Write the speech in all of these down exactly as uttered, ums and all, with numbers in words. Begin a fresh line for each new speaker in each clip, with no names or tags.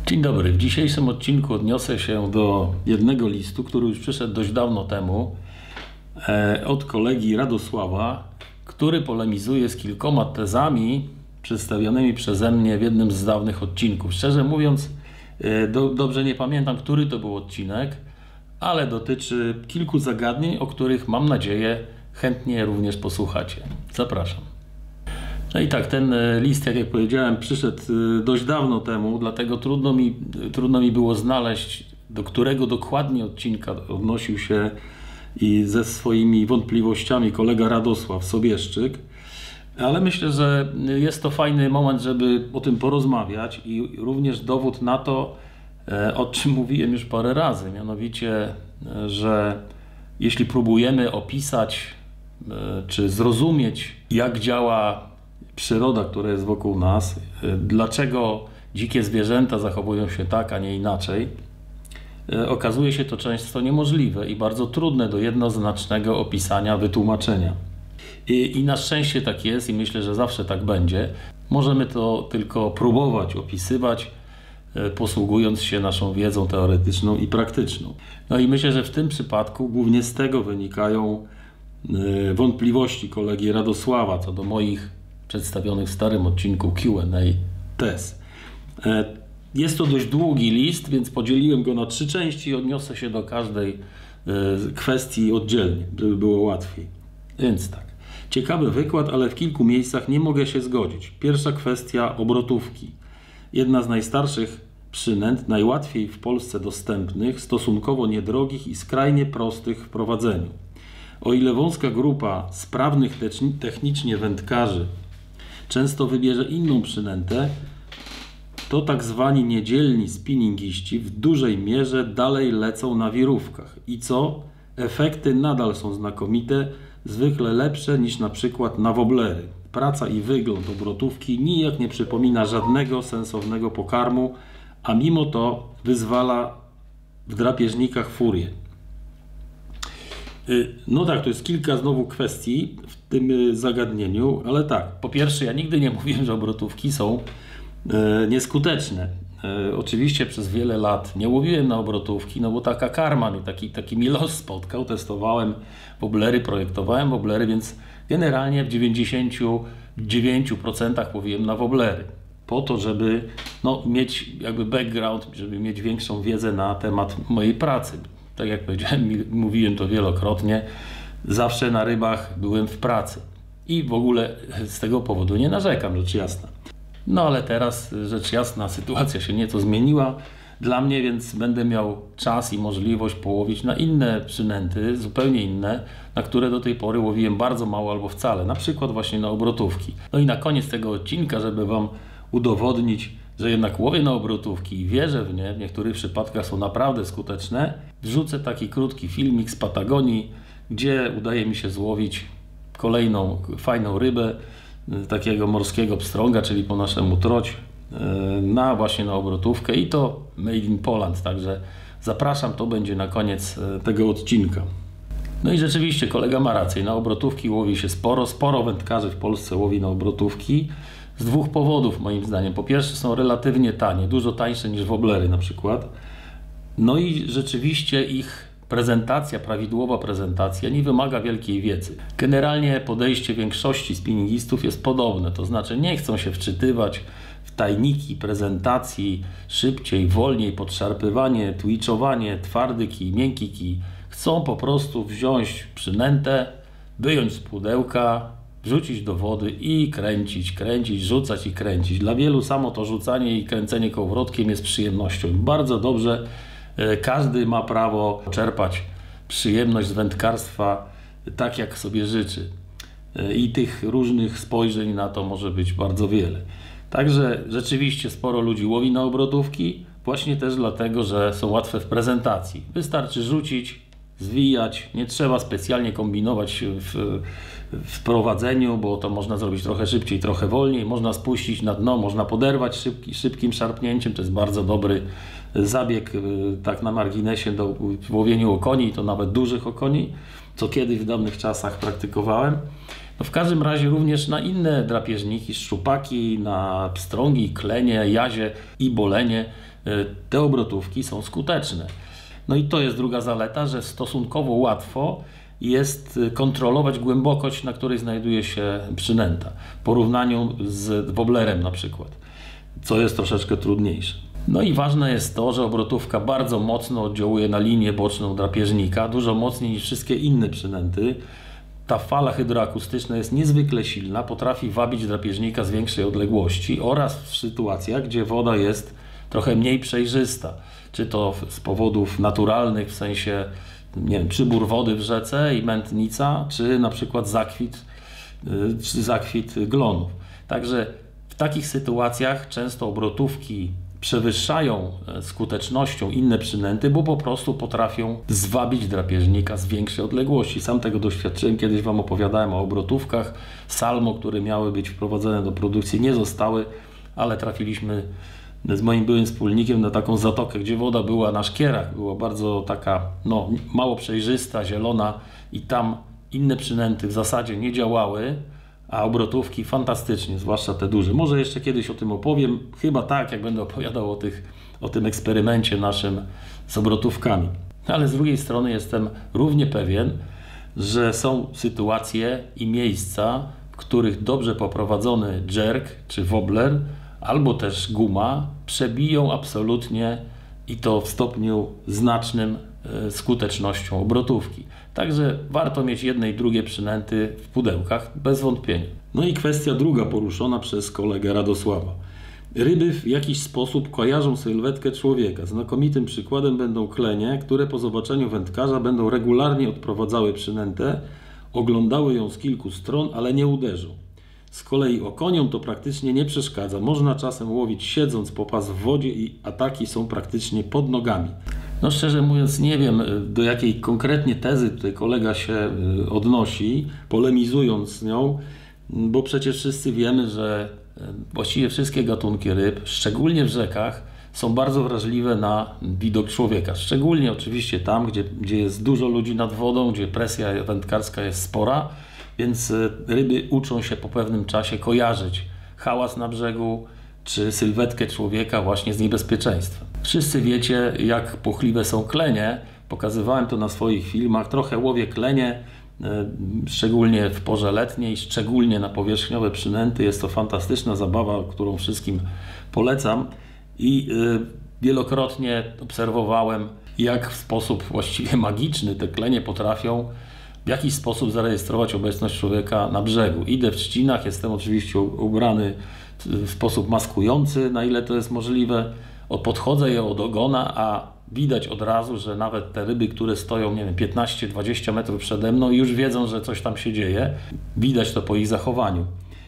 Dzień dobry. W dzisiejszym odcinku odniosę się do jednego listu, który już przyszedł dość dawno temu e, od kolegi Radosława, który polemizuje z kilkoma tezami przedstawionymi przeze mnie w jednym z dawnych odcinków. Szczerze mówiąc, e, do, dobrze nie pamiętam, który to był odcinek, ale dotyczy kilku zagadnień, o których mam nadzieję chętnie również posłuchacie. Zapraszam. No i tak, ten list, jak ja powiedziałem, przyszedł dość dawno temu, dlatego trudno mi, trudno mi było znaleźć, do którego dokładnie odcinka odnosił się i ze swoimi wątpliwościami kolega Radosław Sobieszczyk. Ale myślę, że jest to fajny moment, żeby o tym porozmawiać i również dowód na to, o czym mówiłem już parę razy, mianowicie, że jeśli próbujemy opisać czy zrozumieć, jak działa przyroda, która jest wokół nas, dlaczego dzikie zwierzęta zachowują się tak, a nie inaczej, okazuje się to często niemożliwe i bardzo trudne do jednoznacznego opisania, wytłumaczenia. I, i na szczęście tak jest i myślę, że zawsze tak będzie. Możemy to tylko próbować opisywać, posługując się naszą wiedzą teoretyczną i praktyczną. No i myślę, że w tym przypadku głównie z tego wynikają wątpliwości kolegi Radosława co do moich przedstawionych w starym odcinku Q and A tez. Jest to dość długi list, więc podzieliłem go na trzy części i odniosę się do każdej kwestii oddzielnie, żeby było łatwiej. Więc tak, ciekawy wykład, ale w kilku miejscach nie mogę się zgodzić. Pierwsza kwestia obrotówki. Jedna z najstarszych przynęt, najłatwiej w Polsce dostępnych, stosunkowo niedrogich i skrajnie prostych w prowadzeniu. O ile wąska grupa sprawnych technicznie wędkarzy często wybierze inną przynętę, to tak zwani niedzielni spinningiści w dużej mierze dalej lecą na wirówkach. I co? Efekty nadal są znakomite, zwykle lepsze niż na przykład na woblery. Praca i wygląd obrotówki nijak nie przypomina żadnego sensownego pokarmu, a mimo to wyzwala w drapieżnikach furię. No tak, to jest kilka znowu kwestii w tym zagadnieniu, ale tak, po pierwsze, ja nigdy nie mówiłem, że obrotówki są e, nieskuteczne. E, oczywiście przez wiele lat nie łowiłem na obrotówki, no bo taka karma mnie, taki, taki mi los spotkał, testowałem woblery, projektowałem woblery, więc generalnie w dziewięćdziesięciu dziewięciu procentach łowiłem na woblery. Po to, żeby no, mieć jakby background, żeby mieć większą wiedzę na temat mojej pracy. Tak jak powiedziałem, mówiłem to wielokrotnie, zawsze na rybach byłem w pracy i w ogóle z tego powodu nie narzekam, rzecz jasna. No ale teraz, rzecz jasna, sytuacja się nieco zmieniła dla mnie, więc będę miał czas i możliwość połowić na inne przynęty, zupełnie inne, na które do tej pory łowiłem bardzo mało albo wcale, na przykład właśnie na obrotówki. No i na koniec tego odcinka, żeby Wam udowodnić, że jednak łowię na obrotówki i wierzę w nie, w niektórych przypadkach są naprawdę skuteczne, wrzucę taki krótki filmik z Patagonii, gdzie udaje mi się złowić kolejną fajną rybę, takiego morskiego pstrąga, czyli po naszemu troć, na właśnie na obrotówkę i to made in Poland, także zapraszam, to będzie na koniec tego odcinka. No i rzeczywiście kolega ma rację, na obrotówki łowi się sporo, sporo wędkarzy w Polsce łowi na obrotówki. Z dwóch powodów moim zdaniem. Po pierwsze są relatywnie tanie, dużo tańsze niż woblery na przykład. No i rzeczywiście ich prezentacja, prawidłowa prezentacja nie wymaga wielkiej wiedzy. Generalnie podejście większości spinningistów jest podobne, to znaczy nie chcą się wczytywać w tajniki prezentacji, szybciej, wolniej, podszarpywanie, twitchowanie, twardy kij, miękki kij. Chcą po prostu wziąć przynętę, wyjąć z pudełka, wrzucić do wody i kręcić, kręcić, rzucać i kręcić. Dla wielu samo to rzucanie i kręcenie kołowrotkiem jest przyjemnością. Bardzo dobrze, każdy ma prawo czerpać przyjemność z wędkarstwa tak, jak sobie życzy. I tych różnych spojrzeń na to może być bardzo wiele. Także rzeczywiście sporo ludzi łowi na obrotówki, właśnie też dlatego, że są łatwe w prezentacji. Wystarczy rzucić, zwijać, nie trzeba specjalnie kombinować w, w prowadzeniu, bo to można zrobić trochę szybciej, trochę wolniej, można spuścić na dno, można poderwać szybki, szybkim szarpnięciem, to jest bardzo dobry zabieg, tak na marginesie, do łowieniu okoni, to nawet dużych okoni, co kiedyś w dawnych czasach praktykowałem. No w każdym razie również na inne drapieżniki, szczupaki, na pstrągi, klenie, jazie i bolenie te obrotówki są skuteczne. No i to jest druga zaleta, że stosunkowo łatwo jest kontrolować głębokość, na której znajduje się przynęta, w porównaniu z woblerem na przykład, co jest troszeczkę trudniejsze. No i ważne jest to, że obrotówka bardzo mocno oddziałuje na linię boczną drapieżnika, dużo mocniej niż wszystkie inne przynęty. Ta fala hydroakustyczna jest niezwykle silna, potrafi wabić drapieżnika z większej odległości oraz w sytuacjach, gdzie woda jest trochę mniej przejrzysta. Czy to z powodów naturalnych, w sensie nie wiem, przybór wody w rzece i mętnica, czy na przykład zakwit, czy zakwit glonów. Także w takich sytuacjach często obrotówki przewyższają skutecznością inne przynęty, bo po prostu potrafią zwabić drapieżnika z większej odległości. Sam tego doświadczyłem, kiedyś Wam opowiadałem o obrotówkach Salmo, które miały być wprowadzone do produkcji, nie zostały, ale trafiliśmy z moim byłym wspólnikiem na taką zatokę, gdzie woda była na szkierach, była bardzo taka no, mało przejrzysta, zielona i tam inne przynęty w zasadzie nie działały, a obrotówki fantastycznie, zwłaszcza te duże. Może jeszcze kiedyś o tym opowiem, chyba tak, jak będę opowiadał o, tych, o tym eksperymencie naszym z obrotówkami. Ale z drugiej strony jestem równie pewien, że są sytuacje i miejsca, w których dobrze poprowadzony jerk czy wobbler albo też guma przebiją absolutnie i to w stopniu znacznym skutecznością obrotówki. Także warto mieć jedne i drugie przynęty w pudełkach, bez wątpienia. No i kwestia druga poruszona przez kolegę Radosława. Ryby w jakiś sposób kojarzą sylwetkę człowieka. Znakomitym przykładem będą klenie, które po zobaczeniu wędkarza będą regularnie odprowadzały przynętę, oglądały ją z kilku stron, ale nie uderzą. Z kolei okoniom to praktycznie nie przeszkadza. Można czasem łowić siedząc po pas w wodzie i ataki są praktycznie pod nogami. No szczerze mówiąc nie wiem, do jakiej konkretnie tezy tutaj kolega się odnosi, polemizując z nią, bo przecież wszyscy wiemy, że właściwie wszystkie gatunki ryb, szczególnie w rzekach, są bardzo wrażliwe na widok człowieka. Szczególnie oczywiście tam, gdzie, gdzie jest dużo ludzi nad wodą, gdzie presja wędkarska jest spora, więc ryby uczą się po pewnym czasie kojarzyć hałas na brzegu czy sylwetkę człowieka właśnie z niebezpieczeństwem. Wszyscy wiecie, jak płochliwe są klenie. Pokazywałem to na swoich filmach. Trochę łowię klenie, szczególnie w porze letniej, szczególnie na powierzchniowe przynęty. Jest to fantastyczna zabawa, którą wszystkim polecam. I wielokrotnie obserwowałem, jak w sposób właściwie magiczny te klenie potrafią w jakiś sposób zarejestrować obecność człowieka na brzegu. Idę w trzcinach, jestem oczywiście ubrany w sposób maskujący, na ile to jest możliwe. Podchodzę je od ogona, a widać od razu, że nawet te ryby, które stoją, nie wiem, piętnaście dwadzieścia metrów przede mną, już wiedzą, że coś tam się dzieje. Widać to po ich zachowaniu.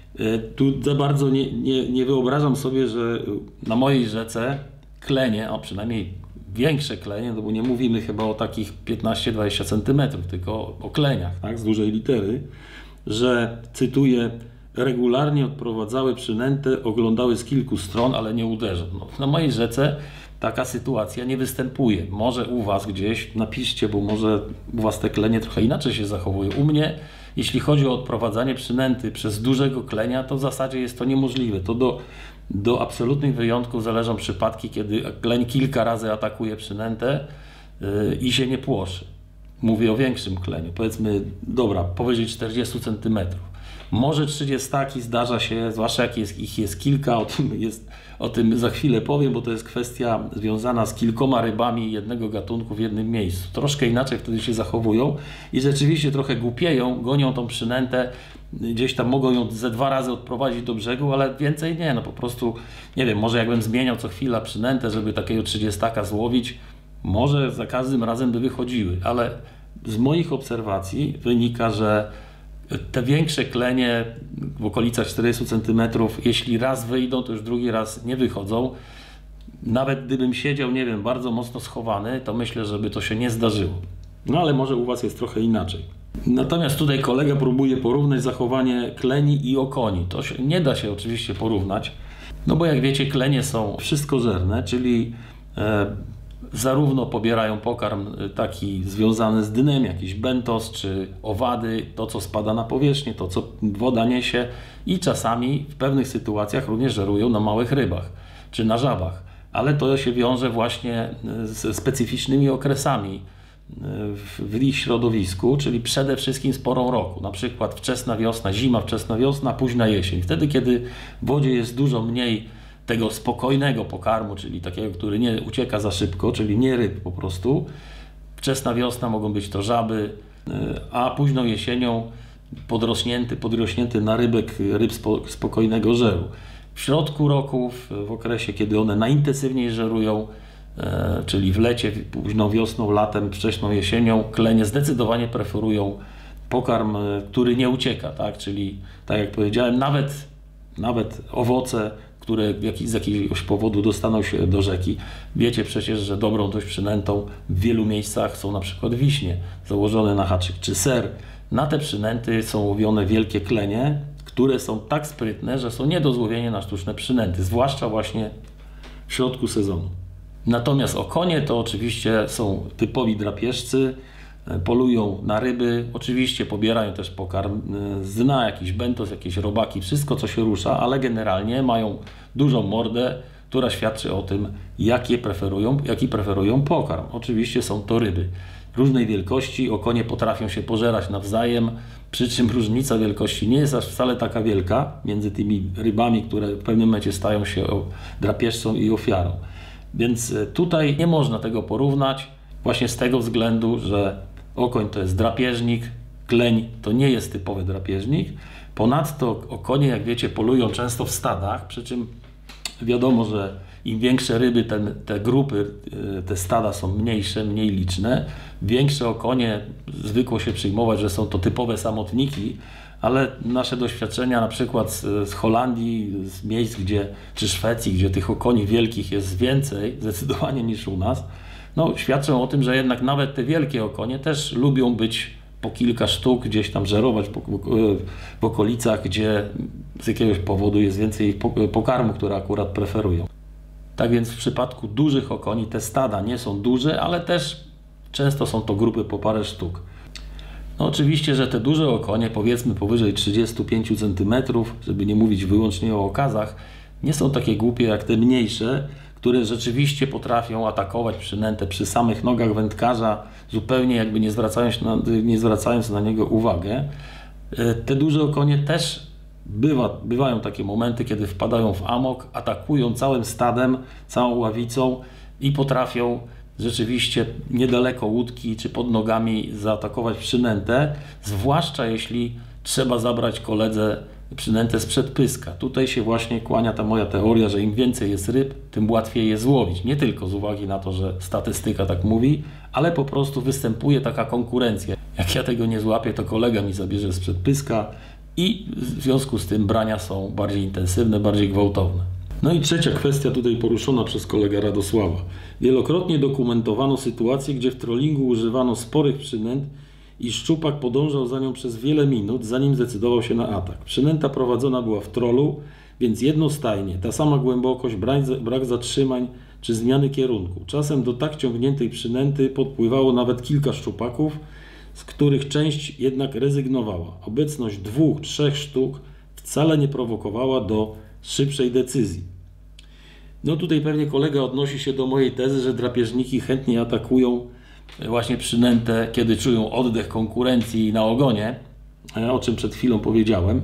Tu za bardzo nie, nie, nie wyobrażam sobie, że na mojej rzece klenie, a przynajmniej większe klenie, no bo nie mówimy chyba o takich piętnaście dwadzieścia centymetrów, tylko o kleniach, tak, z dużej litery, że cytuję, regularnie odprowadzały przynętę, oglądały z kilku stron, ale nie uderzą. No, na mojej rzece taka sytuacja nie występuje. Może u Was gdzieś, napiszcie, bo może u Was te klenie trochę inaczej się zachowują. U mnie, jeśli chodzi o odprowadzanie przynęty przez dużego klenia, to w zasadzie jest to niemożliwe. To do, do absolutnych wyjątków zależą przypadki, kiedy kleń kilka razy atakuje przynętę yy, i się nie płoszy. Mówię o większym kleniu, powiedzmy, dobra, powyżej czterdziestu centymetrów. Może trzydziestaki zdarza się, zwłaszcza jak jest, ich jest kilka, o tym, jest, o tym za chwilę powiem, bo to jest kwestia związana z kilkoma rybami jednego gatunku w jednym miejscu. Troszkę inaczej wtedy się zachowują i rzeczywiście trochę głupieją, gonią tą przynętę, gdzieś tam mogą ją ze dwa razy odprowadzić do brzegu, ale więcej nie, no po prostu, nie wiem, może jakbym zmieniał co chwila przynętę, żeby takiego trzydziestaka złowić, może za każdym razem by wychodziły, ale z moich obserwacji wynika, że te większe klenie w okolicach czterdziestu centymetrów, jeśli raz wyjdą, to już drugi raz nie wychodzą. Nawet gdybym siedział, nie wiem, bardzo mocno schowany, to myślę, żeby to się nie zdarzyło. No ale może u Was jest trochę inaczej. Natomiast tutaj kolega próbuje porównać zachowanie kleni i okoni. To się, nie da się oczywiście porównać, no bo jak wiecie, klenie są wszystkożerne, czyli e, zarówno pobierają pokarm taki związany z dnem, jakiś bentos czy owady, to co spada na powierzchnię, to co woda niesie i czasami w pewnych sytuacjach również żerują na małych rybach czy na żabach. ale to się wiąże właśnie z specyficznymi okresami w ich środowisku, czyli przede wszystkim z porą roku, na przykład wczesna wiosna, zima, wczesna wiosna, późna jesień. Wtedy, kiedy w wodzie jest dużo mniej tego spokojnego pokarmu, czyli takiego, który nie ucieka za szybko, czyli nie ryb po prostu. Wczesna wiosna mogą być to żaby, a późną jesienią podrośnięty, podrośnięty narybek ryb spokojnego żeru. W środku roku, w okresie, kiedy one najintensywniej żerują, czyli w lecie, późną wiosną, latem, wcześną jesienią, klenie zdecydowanie preferują pokarm, który nie ucieka, tak? Czyli tak jak powiedziałem, nawet, nawet owoce, które z jakiegoś powodu dostaną się do rzeki. Wiecie przecież, że dobrą dość przynętą w wielu miejscach są na przykład wiśnie założone na haczyk, czy ser. Na te przynęty są łowione wielkie klenie, które są tak sprytne, że są nie do złowienia na sztuczne przynęty, zwłaszcza właśnie w środku sezonu. Natomiast okonie to oczywiście są typowi drapieżcy, polują na ryby, oczywiście pobierają też pokarm z dna, jakiś bentos, jakieś robaki, wszystko co się rusza, ale generalnie mają dużą mordę, która świadczy o tym, jakie preferują, jaki preferują pokarm. Oczywiście są to ryby różnej wielkości, okonie potrafią się pożerać nawzajem, przy czym różnica wielkości nie jest aż wcale taka wielka między tymi rybami, które w pewnym momencie stają się drapieżcą i ofiarą. Więc tutaj nie można tego porównać właśnie z tego względu, że okoń to jest drapieżnik, kleń to nie jest typowy drapieżnik. Ponadto okonie, jak wiecie, polują często w stadach, przy czym wiadomo, że im większe ryby, ten, te grupy, te stada są mniejsze, mniej liczne. Większe okonie zwykło się przyjmować, że są to typowe samotniki, ale nasze doświadczenia na przykład z, z Holandii, z miejsc, gdzie, czy Szwecji, gdzie tych okoni wielkich jest więcej zdecydowanie niż u nas, no, świadczą o tym, że jednak nawet te wielkie okonie też lubią być po kilka sztuk, gdzieś tam żerować po, w okolicach, gdzie z jakiegoś powodu jest więcej pokarmu, które akurat preferują. Tak więc w przypadku dużych okoni te stada nie są duże, ale też często są to grupy po parę sztuk. No oczywiście, że te duże okonie, powiedzmy powyżej trzydziestu pięciu centymetrów, żeby nie mówić wyłącznie o okazach, nie są takie głupie jak te mniejsze, które rzeczywiście potrafią atakować przynętę przy samych nogach wędkarza, zupełnie jakby nie zwracając na, nie zwracając na niego uwagę. Te duże okonie też bywa, bywają takie momenty, kiedy wpadają w amok, atakują całym stadem, całą ławicą i potrafią rzeczywiście niedaleko łódki czy pod nogami zaatakować przynętę, zwłaszcza jeśli trzeba zabrać koledze przynętę sprzed pyska. Tutaj się właśnie kłania ta moja teoria, że im więcej jest ryb, tym łatwiej je złowić. Nie tylko z uwagi na to, że statystyka tak mówi, ale po prostu występuje taka konkurencja. Jak ja tego nie złapię, to kolega mi zabierze sprzed pyska i w związku z tym brania są bardziej intensywne, bardziej gwałtowne. No i trzecia kwestia tutaj poruszona przez kolegę Radosława. Wielokrotnie dokumentowano sytuację, gdzie w trollingu używano sporych przynęt i szczupak podążał za nią przez wiele minut, zanim zdecydował się na atak. Przynęta prowadzona była w trolu, więc jednostajnie, ta sama głębokość, brak zatrzymań czy zmiany kierunku. Czasem do tak ciągniętej przynęty podpływało nawet kilka szczupaków, z których część jednak rezygnowała. Obecność dwóch, trzech sztuk wcale nie prowokowała do szybszej decyzji. No tutaj pewnie kolega odnosi się do mojej tezy, że drapieżniki chętnie atakują właśnie przynętę, kiedy czują oddech konkurencji na ogonie, o czym przed chwilą powiedziałem.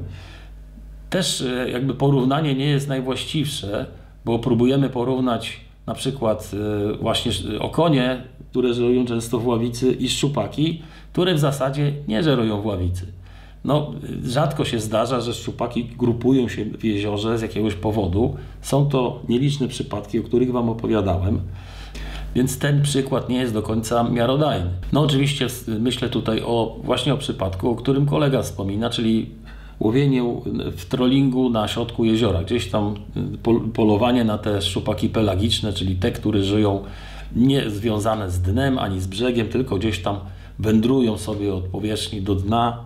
Też jakby porównanie nie jest najwłaściwsze, bo próbujemy porównać na przykład właśnie okonie, które żerują często w ławicy, i szczupaki, które w zasadzie nie żerują w ławicy. No, rzadko się zdarza, że szczupaki grupują się w jeziorze z jakiegoś powodu. Są to nieliczne przypadki, o których Wam opowiadałem. Więc ten przykład nie jest do końca miarodajny. No oczywiście myślę tutaj o właśnie o przypadku, o którym kolega wspomina, czyli łowieniu w trollingu na środku jeziora. Gdzieś tam polowanie na te szczupaki pelagiczne, czyli te, które żyją nie związane z dnem ani z brzegiem, tylko gdzieś tam wędrują sobie od powierzchni do dna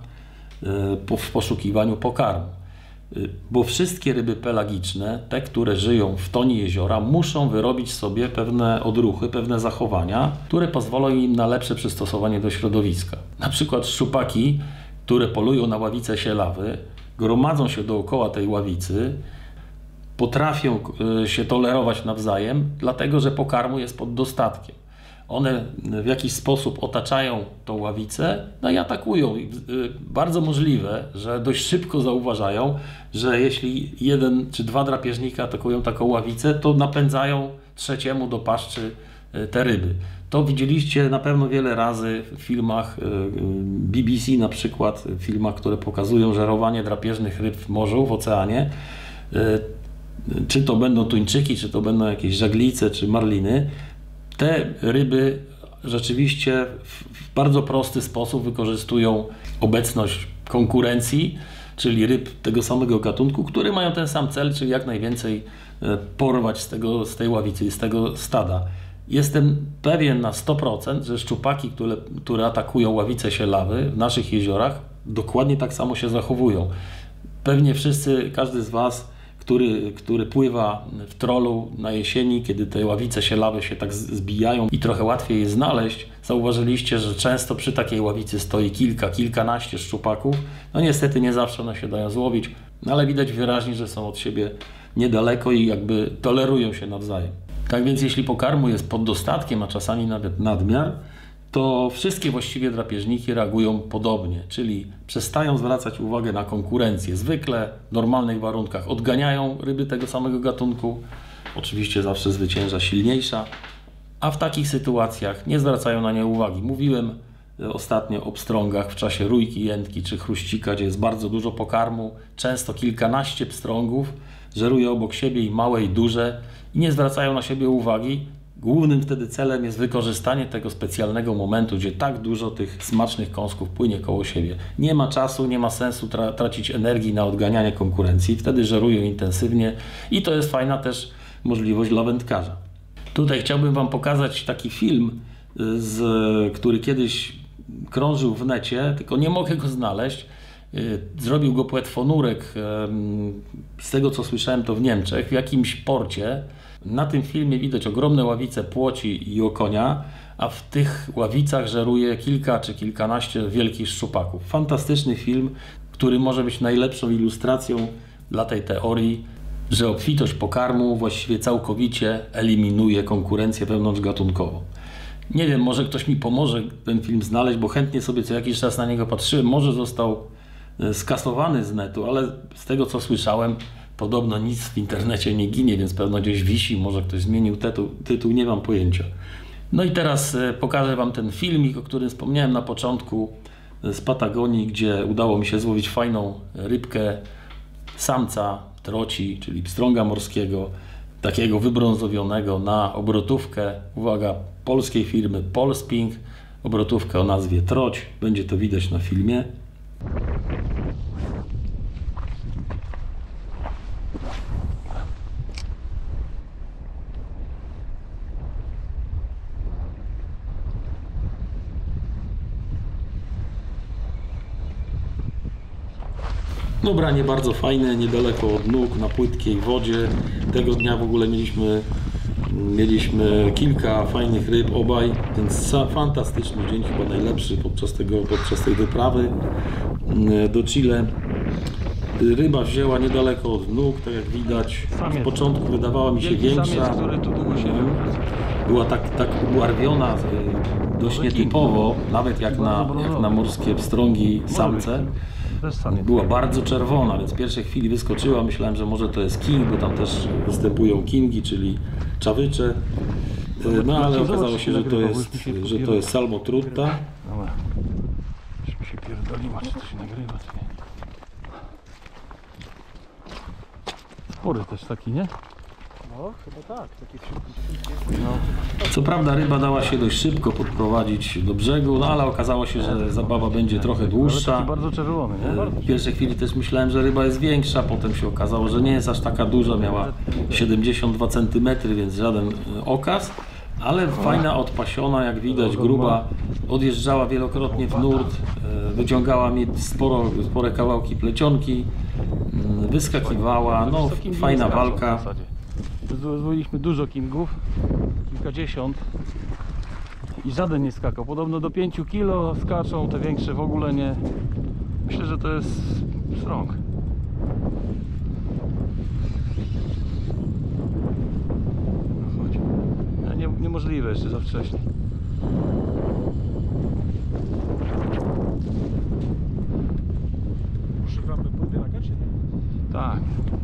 w poszukiwaniu pokarmu. Bo wszystkie ryby pelagiczne, te, które żyją w tonie jeziora, muszą wyrobić sobie pewne odruchy, pewne zachowania, które pozwolą im na lepsze przystosowanie do środowiska. Na przykład szczupaki, które polują na ławice sielawy, gromadzą się dookoła tej ławicy, potrafią się tolerować nawzajem, dlatego że pokarmu jest pod dostatkiem. One w jakiś sposób otaczają tą ławicę, no i atakują. Bardzo możliwe, że dość szybko zauważają, że jeśli jeden czy dwa drapieżniki atakują taką ławicę, to napędzają trzeciemu do paszczy te ryby. To widzieliście na pewno wiele razy w filmach B B C, na przykład w filmach, które pokazują żerowanie drapieżnych ryb w morzu, w oceanie. Czy to będą tuńczyki, czy to będą jakieś żaglice, czy marliny. Te ryby rzeczywiście w bardzo prosty sposób wykorzystują obecność konkurencji, czyli ryb tego samego gatunku, które mają ten sam cel, czyli jak najwięcej porwać z, tego, z tej ławicy, z tego stada. Jestem pewien na sto procent, że szczupaki, które, które atakują ławice sielawy w naszych jeziorach, dokładnie tak samo się zachowują. Pewnie wszyscy, każdy z Was, Który, który pływa w trollu na jesieni, kiedy te ławice sielawe się tak zbijają i trochę łatwiej je znaleźć, zauważyliście, że często przy takiej ławicy stoi kilka, kilkanaście szczupaków. No niestety nie zawsze one się dają złowić, no ale widać wyraźnie, że są od siebie niedaleko i jakby tolerują się nawzajem. Tak więc jeśli pokarmu jest pod dostatkiem, a czasami nawet nadmiar, to wszystkie właściwie drapieżniki reagują podobnie, czyli przestają zwracać uwagę na konkurencję. Zwykle w normalnych warunkach odganiają ryby tego samego gatunku, oczywiście zawsze zwycięża silniejsza, a w takich sytuacjach nie zwracają na nie uwagi. Mówiłem ostatnio o pstrągach w czasie rójki, jętki czy chruścika, gdzie jest bardzo dużo pokarmu, często kilkanaście pstrągów, żeruje obok siebie i małe i duże i nie zwracają na siebie uwagi. Głównym wtedy celem jest wykorzystanie tego specjalnego momentu, gdzie tak dużo tych smacznych kąsków płynie koło siebie. Nie ma czasu, nie ma sensu tra tracić energii na odganianie konkurencji, wtedy żerują intensywnie i to jest fajna też możliwość dla wędkarza. Tutaj chciałbym Wam pokazać taki film, z, który kiedyś krążył w necie, tylko nie mogę go znaleźć. Zrobił go płetwonurek, z tego co słyszałem to w Niemczech, w jakimś porcie. Na tym filmie widać ogromne ławice płoci i okonia, a w tych ławicach żeruje kilka czy kilkanaście wielkich szczupaków. Fantastyczny film, który może być najlepszą ilustracją dla tej teorii, że obfitość pokarmu właściwie całkowicie eliminuje konkurencję wewnątrzgatunkową. Nie wiem, może ktoś mi pomoże ten film znaleźć, bo chętnie sobie co jakiś czas na niego patrzyłem. Może został skasowany z netu, ale z tego co słyszałem, podobno nic w internecie nie ginie, więc pewno gdzieś wisi, może ktoś zmienił tytuł, tytuł, nie mam pojęcia. No i teraz pokażę Wam ten filmik, o którym wspomniałem na początku, z Patagonii, gdzie udało mi się złowić fajną rybkę samca troci, czyli pstrąga morskiego, takiego wybrązowionego na obrotówkę, uwaga, polskiej firmy Polsping, obrotówkę o nazwie Troć, będzie to widać na filmie. No branie bardzo fajne, niedaleko od nóg, na płytkiej wodzie. Tego dnia w ogóle mieliśmy, mieliśmy kilka fajnych ryb obaj, więc fantastyczny dzień, chyba najlepszy podczas, tego, podczas tej wyprawy do Chile. Ryba wzięła niedaleko od nóg, tak jak widać. W początku wydawała mi się większa. Była tak, tak ubarwiona dość nietypowo, nawet jak na, jak na morskie pstrągi samce. Była bardzo czerwona, więc w pierwszej chwili wyskoczyła. Myślałem, że może to jest king, bo tam też występują kingi, czyli czawycze. No ale okazało się, że to jest, że to jest salmotrutta.
Dobra. Już mi się pierdoliło, czy to się nagrywa, czy nie. Spory też taki, nie?
No, chyba tak. Taki
No.
Co prawda ryba dała się dość szybko podprowadzić do brzegu, no ale okazało się, że zabawa będzie trochę dłuższa.
Taki bardzo czerwony, nie?
W pierwszej chwili też myślałem, że ryba jest większa, potem się okazało, że nie jest aż taka duża, miała siedemdziesiąt dwa centymetry, więc żaden okaz. Ale fajna, odpasiona, jak widać, gruba, odjeżdżała wielokrotnie w nurt, wyciągała mi sporo, spore kawałki plecionki, wyskakiwała, no fajna walka.
Złowiliśmy dużo kingów, kilkadziesiąt i żaden nie skakał. Podobno do pięciu kilo skaczą, te większe w ogóle nie. Myślę, że to jest pstrąg. jeszcze za wcześnie.
Używamy podbieraka, czy nie?
Tak.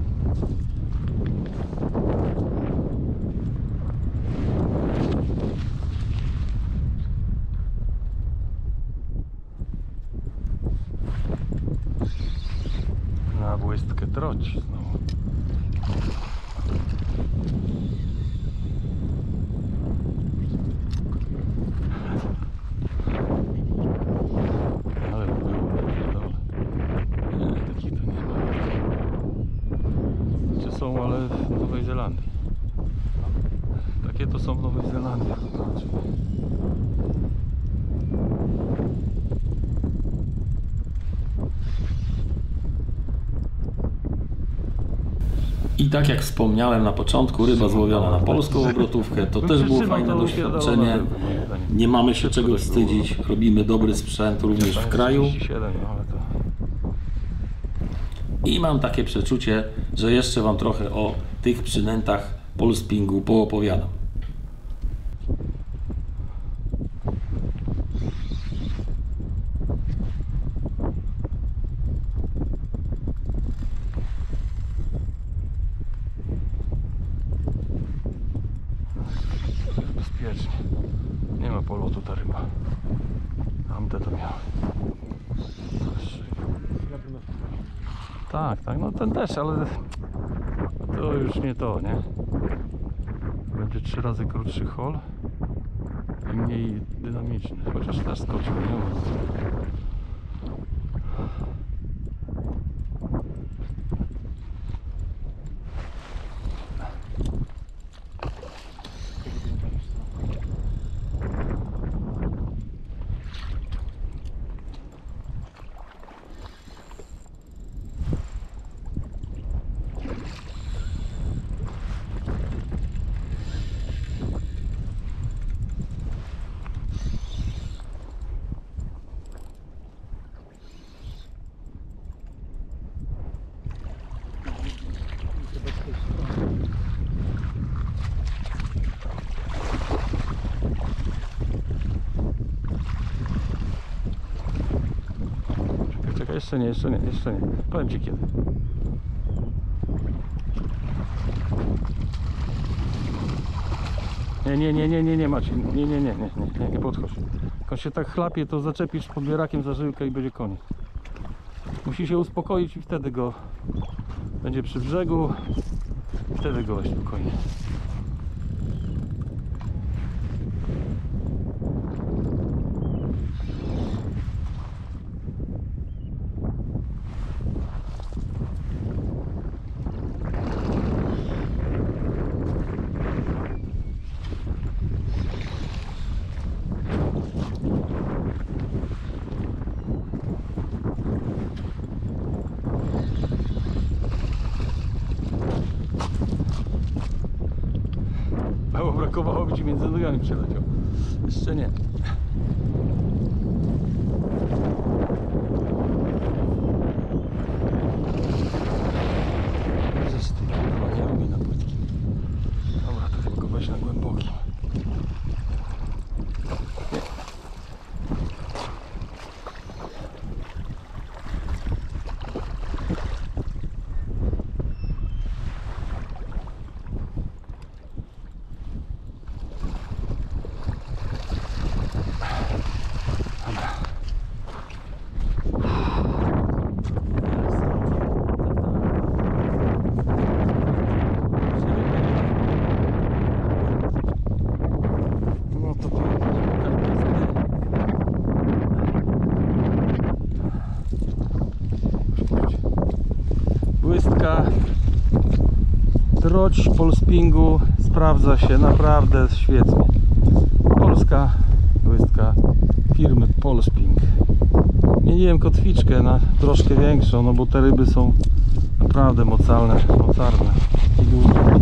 Na błystkę droć znowu. Ale było na dole. Nie, takich to nie ma. Znaczy są, ale w Nowej Zelandii. Takie to są w Nowej Zelandii. Znaczy.
I tak jak wspomniałem na początku, ryba złowiona na polską obrotówkę, to też było fajne doświadczenie. Nie mamy się czego wstydzić, robimy dobry sprzęt również w kraju. I mam takie przeczucie, że jeszcze Wam trochę o tych przynętach Polspingu poopowiadam.
Bezpiecznie. Nie ma polotu ta ryba. Tamte to miały. Tak, tak, no ten też, ale to już nie to, nie? Będzie trzy razy krótszy hol i mniej dynamiczny, chociaż też skoczył, nie? Czekaj, jeszcze nie, jeszcze nie, jeszcze nie. Powiem Ci kiedy. Nie, nie, nie, nie, nie, nie Maciej, nie, nie, nie, nie, nie, nie, nie podchodź. Jak on się tak chlapie, to zaczepisz podbierakiem za żyłkę i będzie koniec. Musi się uspokoić i wtedy go będzie przy brzegu i wtedy go weź spokojnie. Mało brakowało, by Ci między nogami przeleciał. Jeszcze nie. Rzecz ty, kurwa, nie lubi na płytkim. Dobra, to tylko weź na głębokim. Nie. No to błystka droć Polspingu sprawdza się naprawdę świetnie. Polska błystka firmy Polsping. Mieliłem kotwiczkę na troszkę większą, no bo te ryby są naprawdę mocalne, mocarne i duże.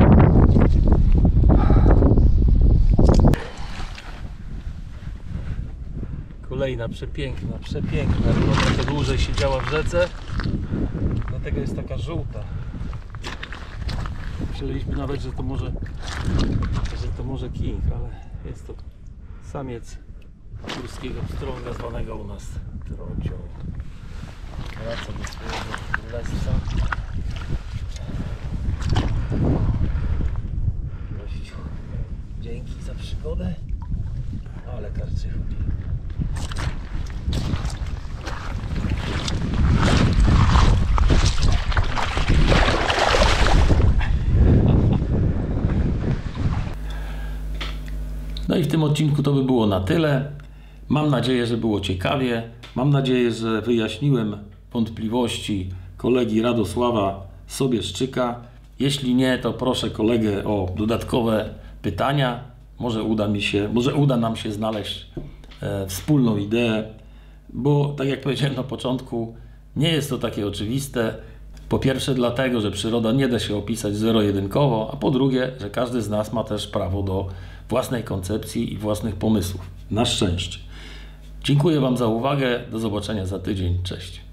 Kolejna przepiękna, przepiękna ryba, trochę dłużej siedziała w rzece, dlatego jest taka żółta. Myśleliśmy nawet, że to może że to może king, ale jest to samiec górskiego pstrąga zwanego u nas trocią. Wraca do swojego królestwa. Gościu, dzięki za przygodę, ale karczychu.
No i w tym odcinku to by było na tyle. Mam nadzieję, że było ciekawie. Mam nadzieję, że wyjaśniłem wątpliwości kolegi Radosława Sobieszczyka. Jeśli nie, to proszę kolegę o dodatkowe pytania. Może uda mi się, może uda nam się znaleźć e, wspólną ideę, bo tak jak powiedziałem na początku, nie jest to takie oczywiste. Po pierwsze dlatego, że przyroda nie da się opisać zero-jedynkowo, a po drugie, że każdy z nas ma też prawo do własnej koncepcji i własnych pomysłów. Na szczęście. Dziękuję Wam za uwagę. Do zobaczenia za tydzień. Cześć.